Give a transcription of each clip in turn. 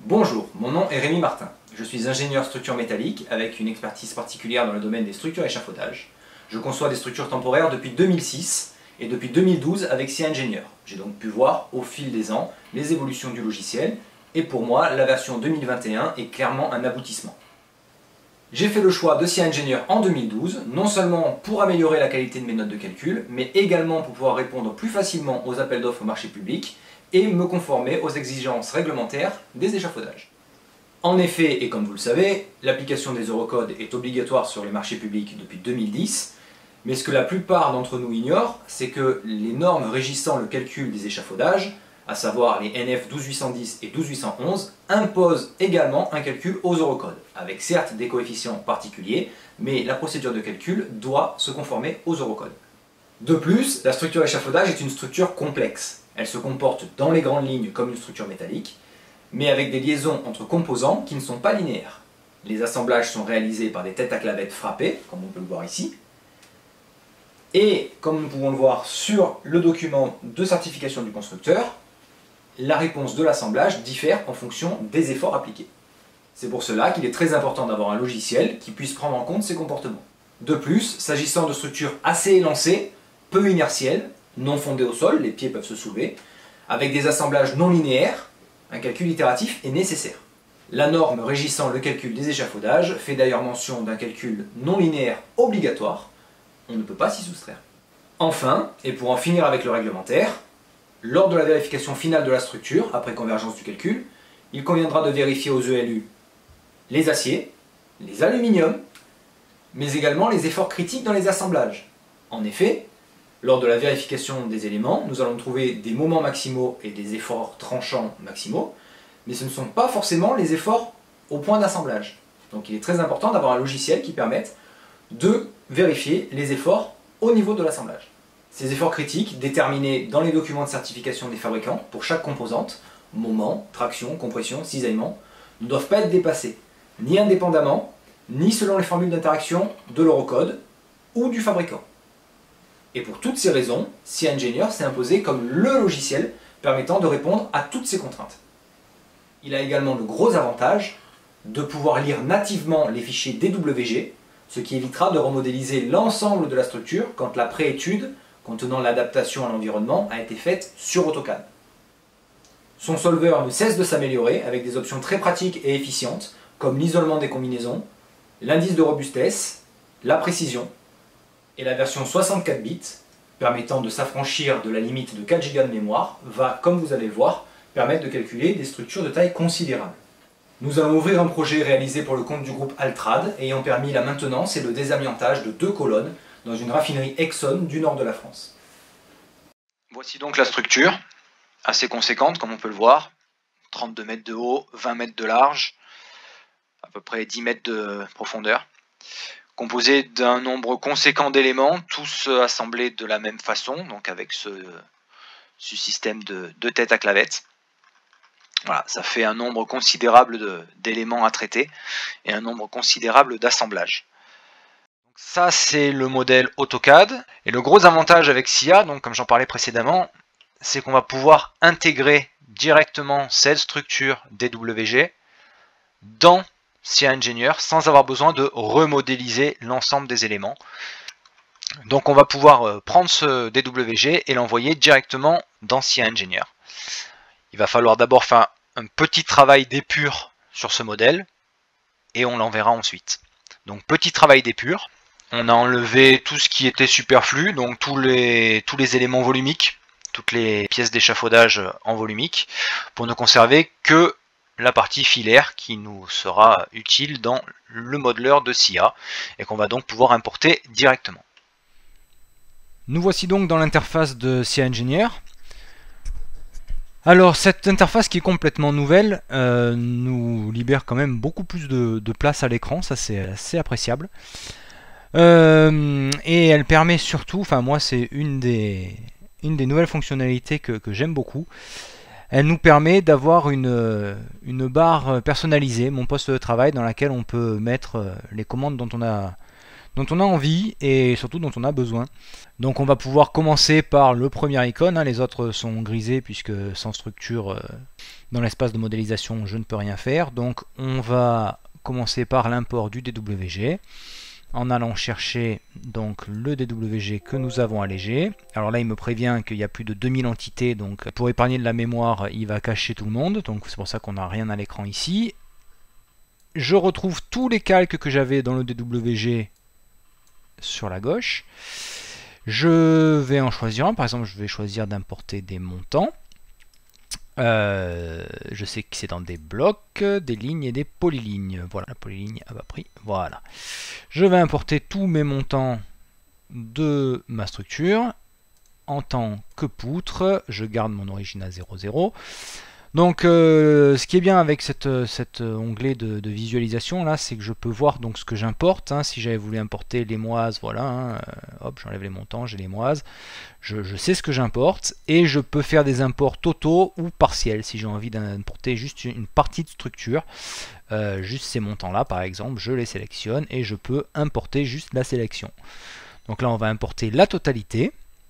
Bonjour, mon nom est Rémi Martin. Je suis ingénieur structure métallique avec une expertise particulière dans le domaine des structures échafaudage. Je conçois des structures temporaires depuis 2006 et depuis 2012 avec SIA Engineer. J'ai donc pu voir au fil des ans les évolutions du logiciel et pour moi la version 2021 est clairement un aboutissement. J'ai fait le choix de SIA Engineer en 2012, non seulement pour améliorer la qualité de mes notes de calcul, mais également pour pouvoir répondre plus facilement aux appels d'offres au marché public et me conformer aux exigences réglementaires des échafaudages. En effet, et comme vous le savez, l'application des Eurocodes est obligatoire sur les marchés publics depuis 2010, mais ce que la plupart d'entre nous ignorent, c'est que les normes régissant le calcul des échafaudages, à savoir les NF 12810 et 12811, imposent également un calcul aux Eurocodes, avec certes des coefficients particuliers, mais la procédure de calcul doit se conformer aux Eurocodes. De plus, la structure échafaudage est une structure complexe. Elle se comporte dans les grandes lignes comme une structure métallique, mais avec des liaisons entre composants qui ne sont pas linéaires. Les assemblages sont réalisés par des têtes à clavettes frappées, comme on peut le voir ici, et comme nous pouvons le voir sur le document de certification du constructeur, la réponse de l'assemblage diffère en fonction des efforts appliqués. C'est pour cela qu'il est très important d'avoir un logiciel qui puisse prendre en compte ces comportements. De plus, s'agissant de structures assez élancées, peu inertielles, non fondées au sol, les pieds peuvent se soulever, avec des assemblages non linéaires, un calcul itératif est nécessaire. La norme régissant le calcul des échafaudages fait d'ailleurs mention d'un calcul non linéaire obligatoire, on ne peut pas s'y soustraire. Enfin, et pour en finir avec le réglementaire, lors de la vérification finale de la structure, après convergence du calcul, il conviendra de vérifier aux ELU les aciers, les aluminiums, mais également les efforts critiques dans les assemblages. En effet, lors de la vérification des éléments, nous allons trouver des moments maximaux et des efforts tranchants maximaux, mais ce ne sont pas forcément les efforts au point d'assemblage. Donc il est très important d'avoir un logiciel qui permette de vérifier les efforts au niveau de l'assemblage. Ces efforts critiques, déterminés dans les documents de certification des fabricants pour chaque composante, moment, traction, compression, cisaillement, ne doivent pas être dépassés, ni indépendamment, ni selon les formules d'interaction de l'Eurocode ou du fabricant. Et pour toutes ces raisons, SIA Engineer s'est imposé comme le logiciel permettant de répondre à toutes ces contraintes. Il a également le gros avantage de pouvoir lire nativement les fichiers DWG, ce qui évitera de remodéliser l'ensemble de la structure quand la préétude contenant l'adaptation à l'environnement a été faite sur AutoCAD. Son solver ne cesse de s'améliorer avec des options très pratiques et efficientes comme l'isolement des combinaisons, l'indice de robustesse, la précision, et la version 64 bits, permettant de s'affranchir de la limite de 4 Go de mémoire, va, comme vous allez le voir, permettre de calculer des structures de taille considérable. Nous allons ouvrir un projet réalisé pour le compte du groupe Altrad, ayant permis la maintenance et le désamiantage de 2 colonnes dans une raffinerie Exxon du nord de la France. Voici donc la structure, assez conséquente comme on peut le voir, 32 mètres de haut, 20 mètres de large, à peu près 10 mètres de profondeur, composée d'un nombre conséquent d'éléments, tous assemblés de la même façon, donc avec ce système de têtes à clavettes. Voilà, ça fait un nombre considérable d'éléments à traiter et un nombre considérable d'assemblages. Ça, c'est le modèle AutoCAD. Et le gros avantage avec SIA, donc comme j'en parlais précédemment, c'est qu'on va pouvoir intégrer directement cette structure DWG dans SIA Engineer sans avoir besoin de remodéliser l'ensemble des éléments. Donc on va pouvoir prendre ce DWG et l'envoyer directement dans SIA Engineer. Il va falloir d'abord faire un petit travail d'épure sur ce modèle et on l'enverra ensuite. Donc petit travail d'épure, on a enlevé tout ce qui était superflu, donc tous les éléments volumiques, toutes les pièces d'échafaudage en volumique, pour ne conserver que la partie filaire qui nous sera utile dans le modeleur de SIA et qu'on va donc pouvoir importer directement. Nous voici donc dans l'interface de SIA Engineer. Alors cette interface qui est complètement nouvelle nous libère quand même beaucoup plus de place à l'écran, ça c'est assez appréciable. Et elle permet surtout, enfin moi c'est une des nouvelles fonctionnalités que j'aime beaucoup. Elle nous permet d'avoir une barre personnalisée, mon poste de travail, dans laquelle on peut mettre les commandes dont dont on a envie et surtout dont on a besoin. Donc on va pouvoir commencer par le premier icône, les autres sont grisés puisque sans structure dans l'espace de modélisation je ne peux rien faire. Donc on va commencer par l'import du DWG en allant chercher donc le DWG que nous avons allégé. Alors là il me prévient qu'il y a plus de 2000 entités, donc pour épargner de la mémoire il va cacher tout le monde, donc c'est pour ça qu'on n'a rien à l'écran ici. Je retrouve tous les calques que j'avais dans le DWG sur la gauche. Je vais en choisir un, par exemple je vais choisir d'importer des montants. Je sais que c'est dans des blocs, des lignes et des polylignes. Voilà, la polyligne a pas pris. Voilà. Je vais importer tous mes montants de ma structure en tant que poutre. Je garde mon origine à 0,0. Donc ce qui est bien avec cet onglet de visualisation là, c'est que je peux voir donc ce que j'importe. Si j'avais voulu importer les moises, voilà, hop, j'enlève les montants, j'ai les moises. Je sais ce que j'importe et je peux faire des imports totaux ou partiels si j'ai envie d'importer juste une partie de structure. Juste ces montants là par exemple, je les sélectionne et je peux importer juste la sélection. Donc là on va importer la totalité.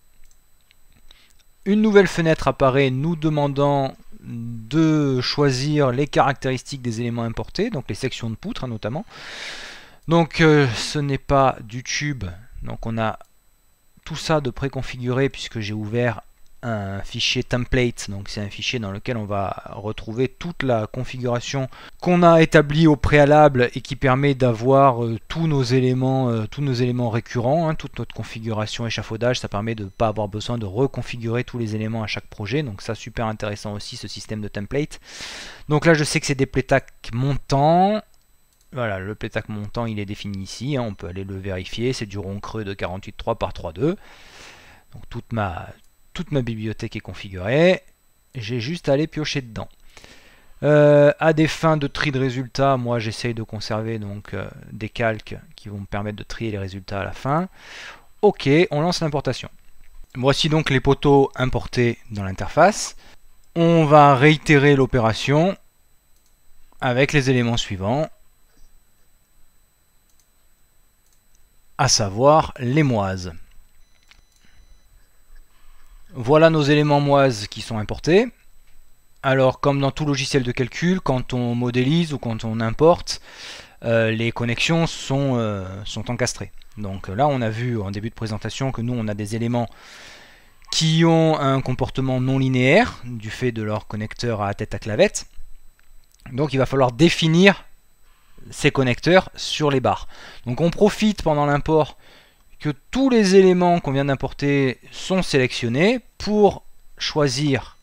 Une nouvelle fenêtre apparaît nous demandant de choisir les caractéristiques des éléments importés, donc les sections de poutre notamment. Donc ce n'est pas du tube, donc on a tout ça de préconfiguré puisque j'ai ouvert un fichier template, donc c'est un fichier dans lequel on va retrouver toute la configuration qu'on a établie au préalable et qui permet d'avoir tous nos éléments récurrents, toute notre configuration échafaudage. Ça permet de ne pas avoir besoin de reconfigurer tous les éléments à chaque projet, donc ça super intéressant aussi ce système de template. Donc là je sais que c'est des plétacs montants. Voilà, le plétac montant il est défini ici, on peut aller le vérifier, c'est du rond creux de 48,3 par 3,2. Donc toute ma bibliothèque est configurée, j'ai juste à aller piocher dedans. À des fins de tri de résultats, moi j'essaye de conserver donc des calques qui vont me permettre de trier les résultats à la fin. Ok, on lance l'importation. Voici donc les poteaux importés dans l'interface. On va réitérer l'opération avec les éléments suivants, à savoir les moises. Voilà nos éléments moises qui sont importés. Alors comme dans tout logiciel de calcul, quand on modélise ou quand on importe, les connexions sont encastrées. Donc là on a vu en début de présentation que nous on a des éléments qui ont un comportement non linéaire du fait de leur connecteur à tête à clavette. Donc il va falloir définir ces connecteurs sur les barres. Donc on profite pendant l'import que tous les éléments qu'on vient d'importer sont sélectionnés pour choisir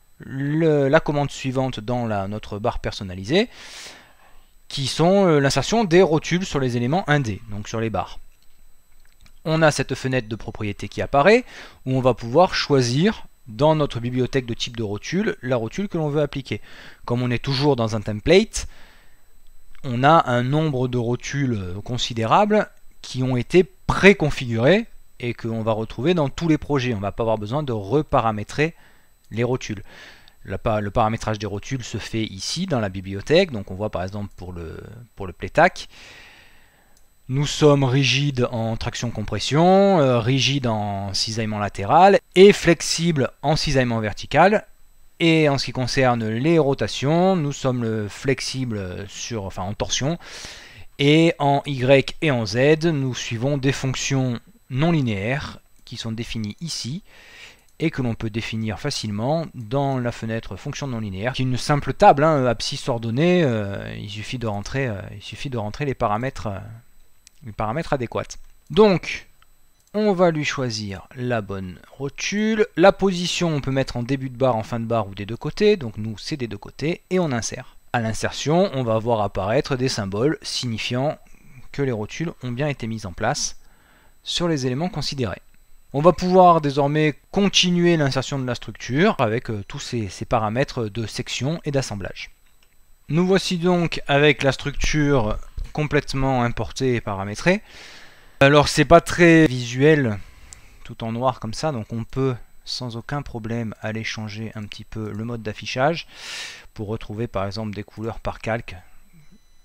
la commande suivante dans notre barre personnalisée, qui sont l'insertion des rotules sur les éléments indés, donc sur les barres. On a cette fenêtre de propriété qui apparaît, où on va pouvoir choisir dans notre bibliothèque de type de rotule, la rotule que l'on veut appliquer. Comme on est toujours dans un template, on a un nombre de rotules considérable qui ont été préconfigurées et qu'on va retrouver dans tous les projets. On ne va pas avoir besoin de reparamétrer les rotules. Le paramétrage des rotules se fait ici dans la bibliothèque. Donc on voit par exemple pour le plétac, nous sommes rigides en traction-compression, rigides en cisaillement latéral et flexibles en cisaillement vertical. Et en ce qui concerne les rotations, nous sommes flexibles en torsion. Et en Y et en Z, nous suivons des fonctions non linéaires qui sont définies ici et que l'on peut définir facilement dans la fenêtre fonction non linéaire, qui est une simple table, abscisse ordonnée. Il suffit de rentrer les paramètres adéquats. Donc, on va lui choisir la bonne rotule. La position, on peut mettre en début de barre, en fin de barre ou des deux côtés. Donc nous, c'est des deux côtés et on insère. À l'insertion, on va voir apparaître des symboles signifiant que les rotules ont bien été mises en place sur les éléments considérés. On va pouvoir désormais continuer l'insertion de la structure avec tous ces paramètres de section et d'assemblage. Nous voici donc avec la structure complètement importée et paramétrée. Alors c'est pas très visuel tout en noir comme ça, donc on peut sans aucun problème aller changer un petit peu le mode d'affichage pour retrouver par exemple des couleurs par calque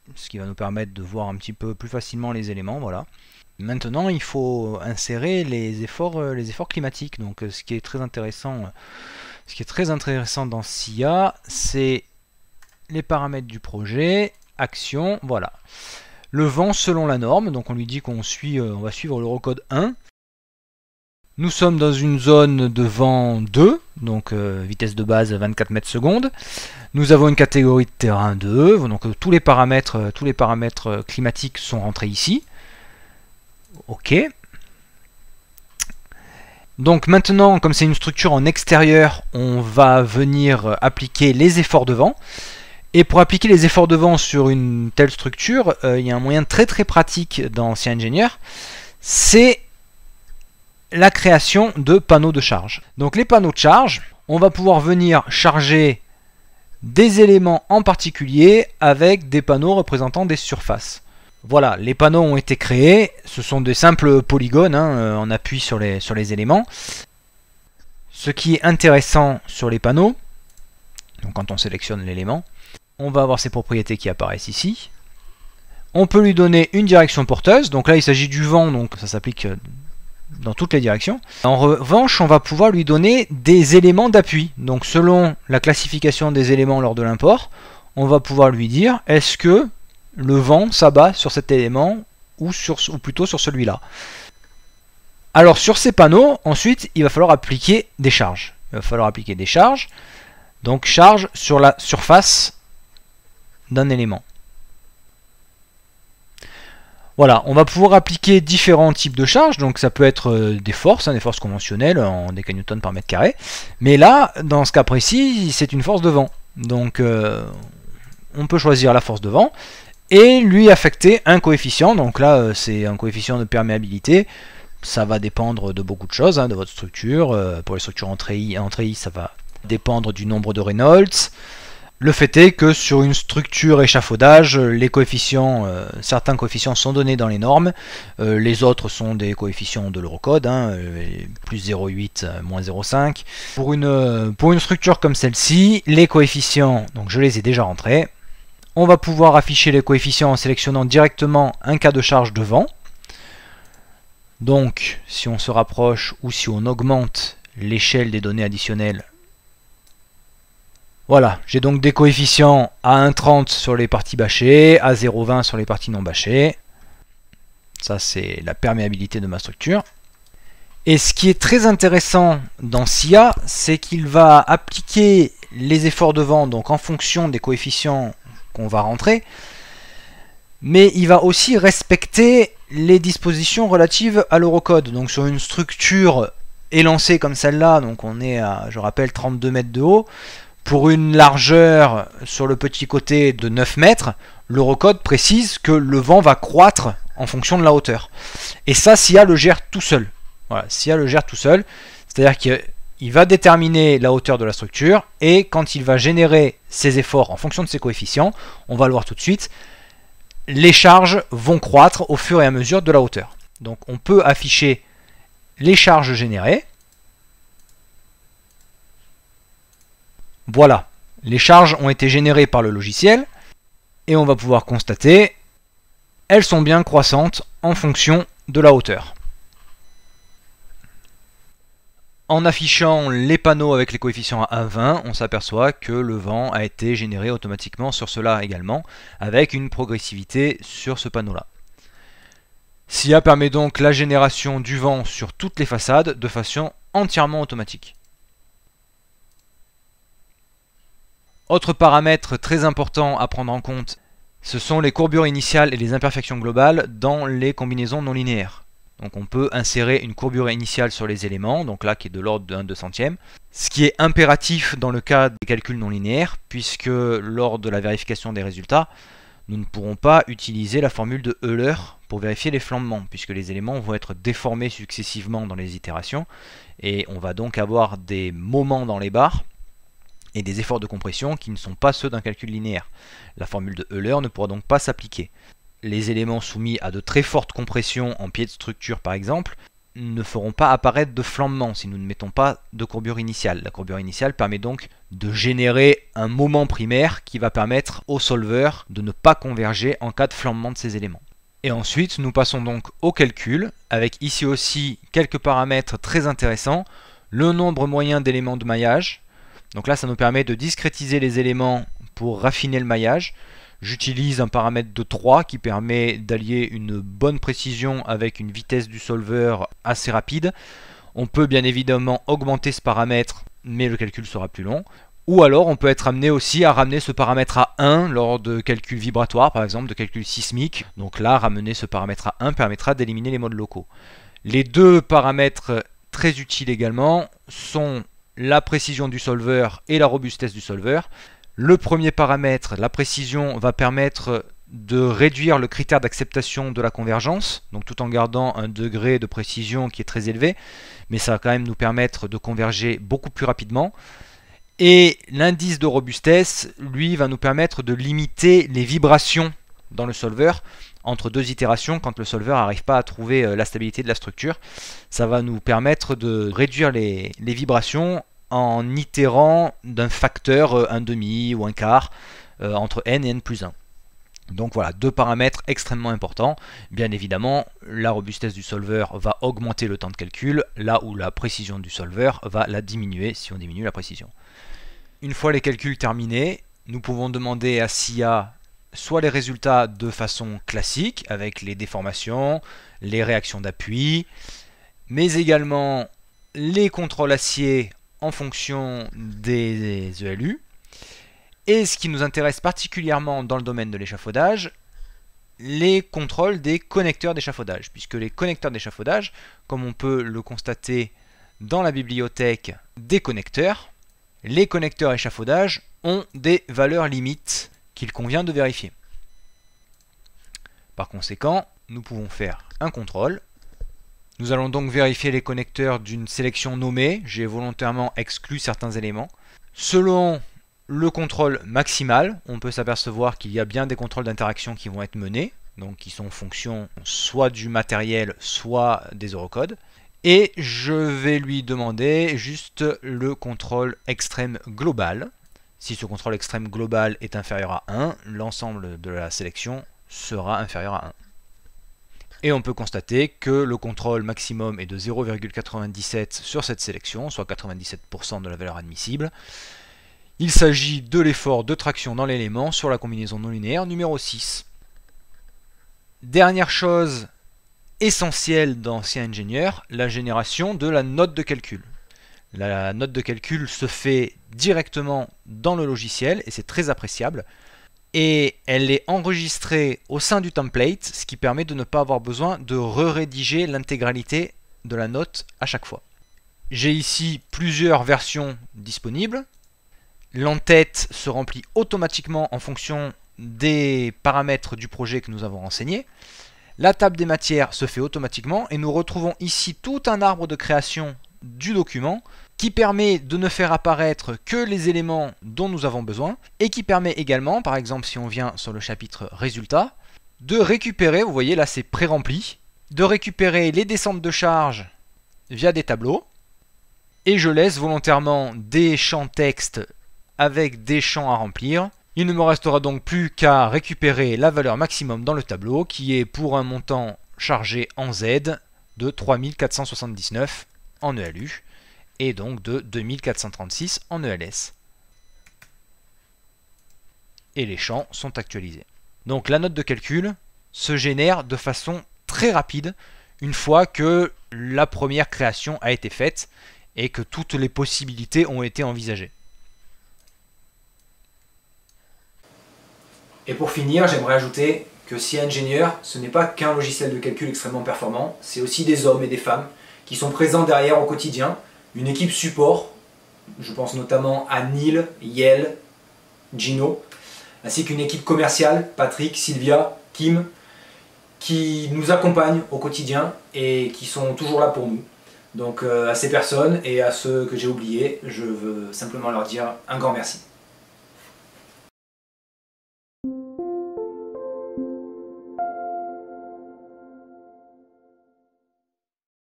ce qui va nous permettre de voir un petit peu plus facilement les éléments. Voilà. Maintenant, il faut insérer les efforts climatiques. Donc, ce qui est très intéressant dans SIA, c'est les paramètres du projet, action, voilà. Le vent selon la norme, donc on lui dit qu'on va suivre l'Eurocode 1. Nous sommes dans une zone de vent 2, donc vitesse de base 24 mètres secondes. Nous avons une catégorie de terrain 2, donc tous les paramètres climatiques sont rentrés ici. Ok. Donc maintenant, comme c'est une structure en extérieur, on va venir appliquer les efforts de vent. Et pour appliquer les efforts de vent sur une telle structure, il y a un moyen très pratique dans SciEngineer, c'est la création de panneaux de charge. Donc les panneaux de charge, on va pouvoir venir charger des éléments en particulier avec des panneaux représentant des surfaces. Voilà, les panneaux ont été créés, ce sont des simples polygones, on appuie sur les éléments. Ce qui est intéressant sur les panneaux, donc quand on sélectionne l'élément, on va avoir ses propriétés qui apparaissent ici. On peut lui donner une direction porteuse, donc là il s'agit du vent, donc ça s'applique dans toutes les directions. En revanche, on va pouvoir lui donner des éléments d'appui. Donc selon la classification des éléments lors de l'import, on va pouvoir lui dire est-ce que le vent s'abat sur cet élément ou plutôt sur celui-là. Alors sur ces panneaux, ensuite, il va falloir appliquer des charges. Donc charge sur la surface d'un élément. Voilà, on va pouvoir appliquer différents types de charges, donc ça peut être des forces conventionnelles en décanewtons par mètre carré, mais là, dans ce cas précis, c'est une force de vent. Donc on peut choisir la force de vent et lui affecter un coefficient, donc là c'est un coefficient de perméabilité, ça va dépendre de beaucoup de choses, de votre structure, pour les structures en treillis, ça va dépendre du nombre de Reynolds. Le fait est que sur une structure échafaudage, les coefficients, certains coefficients sont donnés dans les normes, les autres sont des coefficients de l'Eurocode, plus 0,8, moins 0,5. Pour une structure comme celle-ci, les coefficients, donc je les ai déjà rentrés. On va pouvoir afficher les coefficients en sélectionnant directement un cas de charge de vent. Donc, si on se rapproche ou si on augmente l'échelle des données additionnelles, voilà, j'ai donc des coefficients à 1,30 sur les parties bâchées, à 0,20 sur les parties non bâchées. Ça, c'est la perméabilité de ma structure. Et ce qui est très intéressant dans SIA, c'est qu'il va appliquer les efforts de vent donc en fonction des coefficients qu'on va rentrer, mais il va aussi respecter les dispositions relatives à l'Eurocode. Donc sur une structure élancée comme celle-là, donc on est à, je rappelle, 32 mètres de haut, pour une largeur sur le petit côté de 9 mètres, l'Eurocode précise que le vent va croître en fonction de la hauteur. Et ça, SIA le gère tout seul. Voilà, SIA le gère tout seul, c'est-à-dire qu'il va déterminer la hauteur de la structure, et quand il va générer ses efforts en fonction de ses coefficients, on va le voir tout de suite, les charges vont croître au fur et à mesure de la hauteur. Donc on peut afficher les charges générées. Voilà, les charges ont été générées par le logiciel et on va pouvoir constater elles sont bien croissantes en fonction de la hauteur. En affichant les panneaux avec les coefficients à 1,20, on s'aperçoit que le vent a été généré automatiquement sur cela également, avec une progressivité sur ce panneau-là. SIA permet donc la génération du vent sur toutes les façades de façon entièrement automatique. Autre paramètre très important à prendre en compte, ce sont les courbures initiales et les imperfections globales dans les combinaisons non linéaires. Donc on peut insérer une courbure initiale sur les éléments, donc là qui est de l'ordre de 1/200, ce qui est impératif dans le cas des calculs non linéaires, puisque lors de la vérification des résultats, nous ne pourrons pas utiliser la formule de Euler pour vérifier les flambements, puisque les éléments vont être déformés successivement dans les itérations, et on va donc avoir des moments dans les barres, et des efforts de compression qui ne sont pas ceux d'un calcul linéaire. La formule de Euler ne pourra donc pas s'appliquer. Les éléments soumis à de très fortes compressions en pied de structure par exemple ne feront pas apparaître de flambement si nous ne mettons pas de courbure initiale. La courbure initiale permet donc de générer un moment primaire qui va permettre au solver de ne pas converger en cas de flambement de ces éléments. Et ensuite, nous passons donc au calcul, avec ici aussi quelques paramètres très intéressants. Le nombre moyen d'éléments de maillage. Donc là, ça nous permet de discrétiser les éléments pour raffiner le maillage. J'utilise un paramètre de 3 qui permet d'allier une bonne précision avec une vitesse du solver assez rapide. On peut bien évidemment augmenter ce paramètre, mais le calcul sera plus long. Ou alors on peut être amené aussi à ramener ce paramètre à 1 lors de calculs vibratoires, par exemple de calculs sismiques. Donc là, ramener ce paramètre à 1 permettra d'éliminer les modes locaux. Les deux paramètres très utiles également sont la précision du solver et la robustesse du solver. Le premier paramètre, la précision, va permettre de réduire le critère d'acceptation de la convergence, donc tout en gardant un degré de précision qui est très élevé, mais ça va quand même nous permettre de converger beaucoup plus rapidement. Et l'indice de robustesse, lui, va nous permettre de limiter les vibrations dans le solver entre deux itérations quand le solver n'arrive pas à trouver la stabilité de la structure. Ça va nous permettre de réduire les vibrations en itérant d'un facteur 1/2 ou 1/4 entre n et n plus 1. Donc voilà, deux paramètres extrêmement importants. Bien évidemment, la robustesse du solver va augmenter le temps de calcul, là où la précision du solver va la diminuer si on diminue la précision. Une fois les calculs terminés, nous pouvons demander à SIA soit les résultats de façon classique, avec les déformations, les réactions d'appui, mais également les contrôles acier en fonction des ELU. Et ce qui nous intéresse particulièrement dans le domaine de l'échafaudage, les contrôles des connecteurs d'échafaudage, puisque les connecteurs d'échafaudage, comme on peut le constater dans la bibliothèque des connecteurs, les connecteurs échafaudage ont des valeurs limites qu'il convient de vérifier. Par conséquent, nous pouvons faire un contrôle. Nous allons donc vérifier les connecteurs d'une sélection nommée. J'ai volontairement exclu certains éléments. Selon le contrôle maximal, on peut s'apercevoir qu'il y a bien des contrôles d'interaction qui vont être menés, donc qui sont en fonction soit du matériel, soit des eurocodes. Et je vais lui demander juste le contrôle extrême global. Si ce contrôle extrême global est inférieur à 1, l'ensemble de la sélection sera inférieur à 1. Et on peut constater que le contrôle maximum est de 0,97 sur cette sélection, soit 97% de la valeur admissible. Il s'agit de l'effort de traction dans l'élément sur la combinaison non linéaire numéro 6. Dernière chose essentielle dans CIngénieur, la génération de la note de calcul. La note de calcul se fait directement dans le logiciel et c'est très appréciable. Et elle est enregistrée au sein du template, ce qui permet de ne pas avoir besoin de re-rédiger l'intégralité de la note à chaque fois. J'ai ici plusieurs versions disponibles. L'entête se remplit automatiquement en fonction des paramètres du projet que nous avons renseigné. La table des matières se fait automatiquement et nous retrouvons ici tout un arbre de création du document qui permet de ne faire apparaître que les éléments dont nous avons besoin et qui permet également, par exemple si on vient sur le chapitre résultats, de récupérer, vous voyez là c'est pré-rempli, de récupérer les descentes de charge via des tableaux et je laisse volontairement des champs texte avec des champs à remplir. Il ne me restera donc plus qu'à récupérer la valeur maximum dans le tableau qui est pour un montant chargé en Z de 3479 en ELU et donc de 2436 en ELS. Et les champs sont actualisés. Donc la note de calcul se génère de façon très rapide une fois que la première création a été faite et que toutes les possibilités ont été envisagées. Et pour finir, j'aimerais ajouter que CIngénieur, ce n'est pas qu'un logiciel de calcul extrêmement performant, c'est aussi des hommes et des femmes qui sont présents derrière au quotidien, une équipe support, je pense notamment à Neil, Yel, Gino, ainsi qu'une équipe commerciale, Patrick, Sylvia, Kim, qui nous accompagnent au quotidien et qui sont toujours là pour nous. Donc à ces personnes et à ceux que j'ai oubliés, je veux simplement leur dire un grand merci.